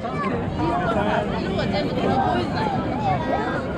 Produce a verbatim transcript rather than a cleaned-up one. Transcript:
色が全部手のボイスなんよ。